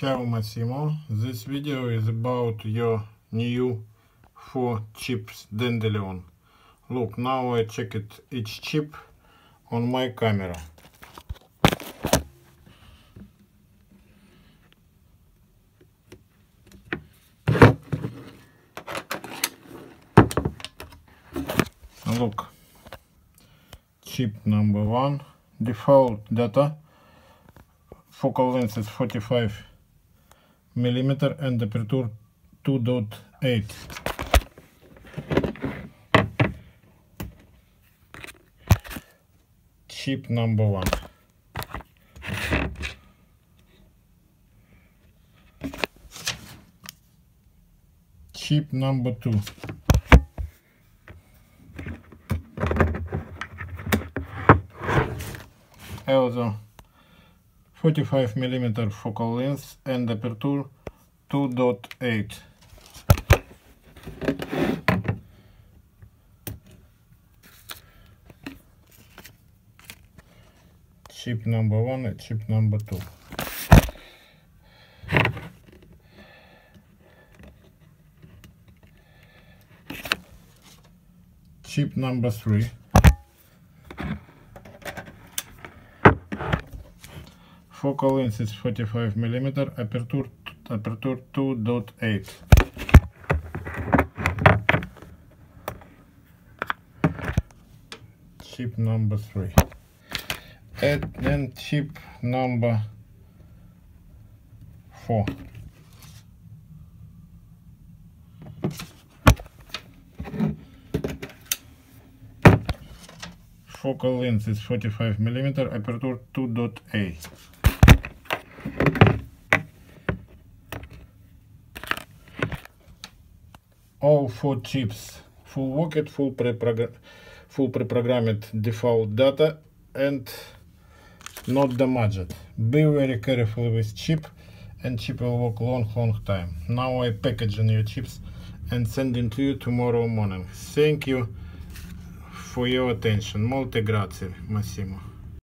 Ciao Massimo, this video is about your new 4 chips Dandelion. Look, now I checked each chip on my camera. Look, chip number 1, default data, focal length is 45 mm and aperture 2.8. Chip number 1. Chip number 2. Also 45 mm focal length and aperture 2.8. Chip number 1 and chip number 2. Chip number 3. Focal length is 45 mm, aperture 2.8. Chip number 3. And chip number 4. Focal length is 45 mm, aperture 2.8. All 4 chips full worked, full pre-programmed default data and not damaged. Be very careful with chip, and chip will work long time. Now I package new chips and send it to you tomorrow morning. Thank you for your attention. Molte grazie, Massimo.